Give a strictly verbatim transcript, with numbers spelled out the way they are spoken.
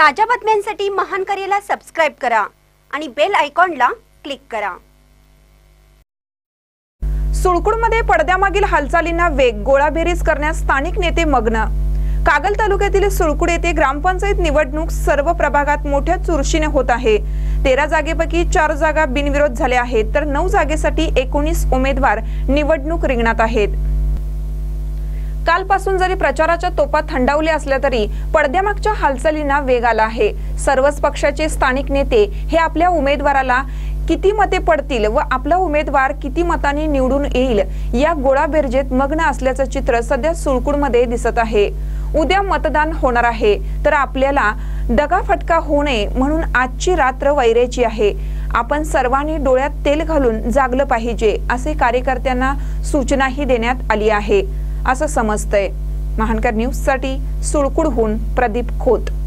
ताज्या बातम्यांसाठी महान करेला सबस्क्राइब करा आणि बेल आयकॉनला क्लिक करा। सुळकुडमध्ये पडद्यामागील हालचालींना वेग, गोळाबेरीज करण्यास स्थानिक नेते मग्न। कागल तालुक्यातील सुळकुड येथे ग्रामपंचायत निवडणूक सर्व प्रभागात मोठ्या चुरशीने होत आहे। तेरा जागेपैकी चार जागा बिनविरोध झाल्या आहेत, तर नऊ जागेसाठी एकोणीस उमेदवार निवडणूक रिंगणात आहेत। कालपासून जरी प्रचाराच्या तोफा थंडावल्या असल्या तरी पडद्यामागच्या हालचालींना वेग आला आहे। सर्वच पक्षाचे स्थानिक नेते हे आपल्या उमेदवाराला किती मते पडतील व आपला उमेदवार किती मतांनी निवडून येईल या गोळाबेरजेत मग्न असल्याचं चित्र सध्या सुळकुडमध्ये दिसत आहे। उद्या मतदान होणार आहे, तर आपल्याला दगाफटका होऊ नये म्हणून आजची रात्र वैरेची आहे। आपण सर्वांनी डोळ्यात तेल घालून जागलं पाहिजे असे कार्यकर्त्यांना सूचनाही देण्यात आली आहे असं समजतंय। महानकर न्यूज साठी सुळकुडहून प्रदीप खोत।